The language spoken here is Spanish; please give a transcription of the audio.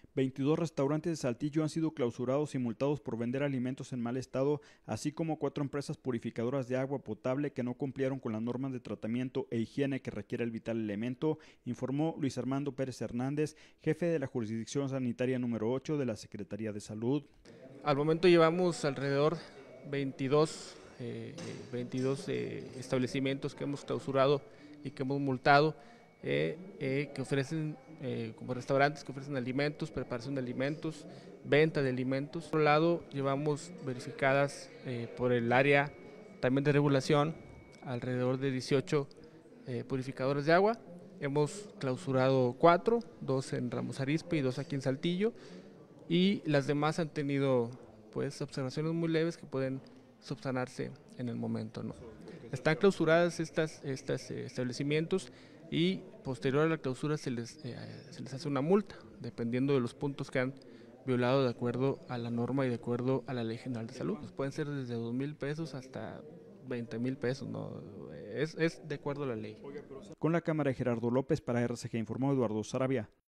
22 restaurantes de Saltillo han sido clausurados y multados por vender alimentos en mal estado, así como 4 empresas purificadoras de agua potable que no cumplieron con las normas de tratamiento e higiene que requiere el vital elemento, informó Luis Armando Pérez Hernández, jefe de la Jurisdicción Sanitaria número 8 de la Secretaría de Salud. Al momento llevamos alrededor 22, 22 establecimientos que hemos clausurado y que hemos multado, que ofrecen como restaurantes que ofrecen alimentos, preparación de alimentos, venta de alimentos. Por otro lado, llevamos verificadas por el área también de regulación alrededor de 18 purificadores de agua. Hemos clausurado 4, 2 en Ramos Arizpe y 2 aquí en Saltillo, y las demás han tenido pues observaciones muy leves que pueden subsanarse en el momento, ¿no? Están clausuradas estos establecimientos, y posterior a la clausura se les hace una multa, dependiendo de los puntos que han violado de acuerdo a la norma y de acuerdo a la Ley General de Salud. Pues pueden ser desde 2,000 pesos hasta 20,000 pesos, ¿no? Es de acuerdo a la ley. Con la cámara de Gerardo López para RCG informó Eduardo Saravia.